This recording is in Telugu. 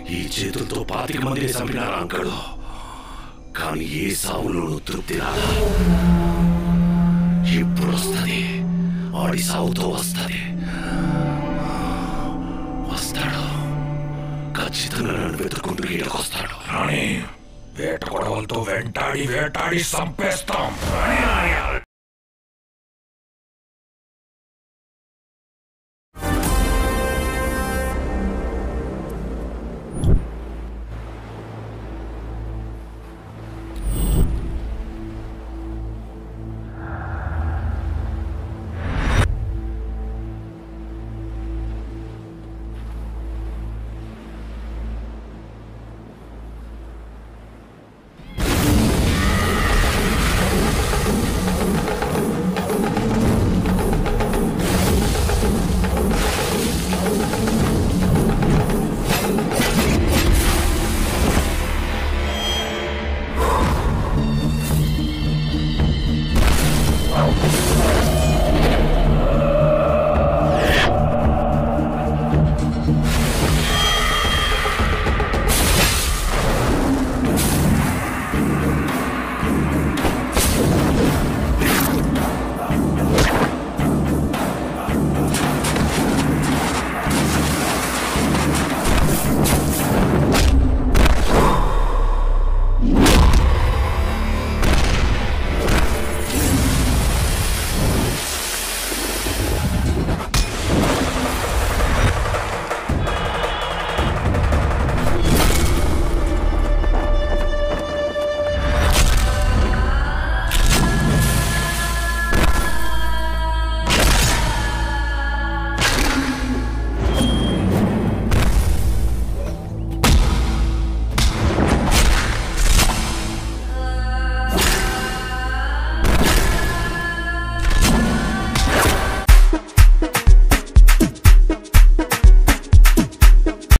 ఈ చేతులతో 25 మందిని చంపినారు అంకడు. కానీ ఏ సావులోనూ తృప్తి రాదా. ఇప్పుడు వస్తుంది, ఆడి సావుతో వస్తుంది. వస్తాడు, ఖచ్చితంగా నన్ను వెతుక్కుంటూ ఈడకొస్తాడు. రాణి, వేట కొడవలతో వెంటాడి చంపేస్తాం.